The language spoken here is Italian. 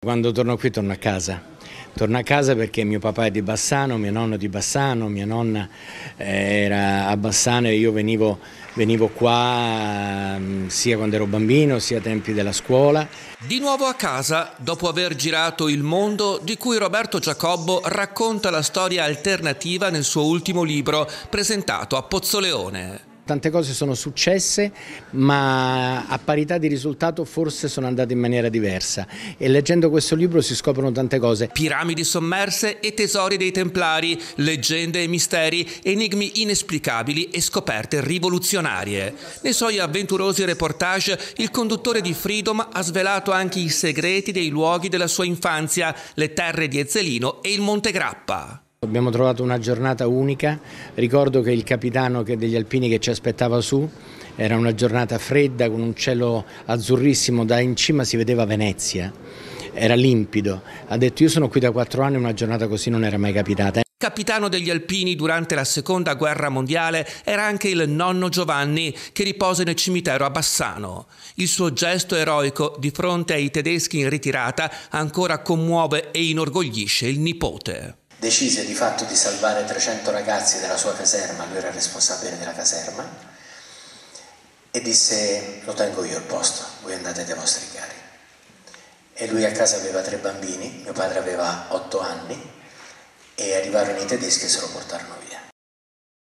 Quando torno qui torno a casa. Torno a casa perché mio papà è di Bassano, mio nonno è di Bassano, mia nonna era a Bassano e io venivo qua sia quando ero bambino sia ai tempi della scuola. Di nuovo a casa, dopo aver girato il mondo, di cui Roberto Giacobbo racconta la storia alternativa nel suo ultimo libro, presentato a Pozzoleone. Tante cose sono successe, ma a parità di risultato forse sono andate in maniera diversa e leggendo questo libro si scoprono tante cose. Piramidi sommerse e tesori dei Templari, leggende e misteri, enigmi inesplicabili e scoperte rivoluzionarie. Nei suoi avventurosi reportage il conduttore di Freedom ha svelato anche i segreti dei luoghi della sua infanzia, le terre di Ezzelino e il Monte Grappa. Abbiamo trovato una giornata unica, ricordo che il capitano degli alpini che ci aspettava su, era una giornata fredda con un cielo azzurrissimo, da in cima si vedeva Venezia, era limpido, ha detto io sono qui da 4 anni e una giornata così non era mai capitata. Capitano degli alpini durante la seconda guerra mondiale era anche il nonno Giovanni che riposa nel cimitero a Bassano. Il suo gesto eroico di fronte ai tedeschi in ritirata ancora commuove e inorgoglisce il nipote. Decise di fatto di salvare 300 ragazzi dalla sua caserma, lui era responsabile della caserma, e disse lo tengo io il posto, voi andate dai vostri cari. E lui a casa aveva 3 bambini, mio padre aveva 8 anni e arrivarono i tedeschi e se lo portarono via.